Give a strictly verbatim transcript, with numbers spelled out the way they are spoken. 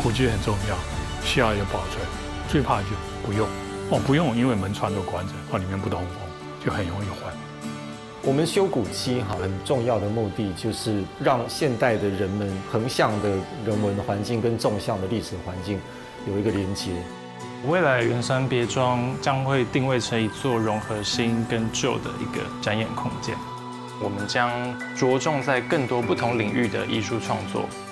古迹很重要，需要有保存。最怕就不用哦，不用，因为门窗都关着，哦，里面不通风，就很容易坏。 我们修古迹哈，很重要的目的就是让现代的人们横向的人文环境跟纵向的历史环境有一个连接。 未来圆山别庄将会定位成一座融合新跟旧的一个展演空间。我们将着重在更多不同领域的艺术创作，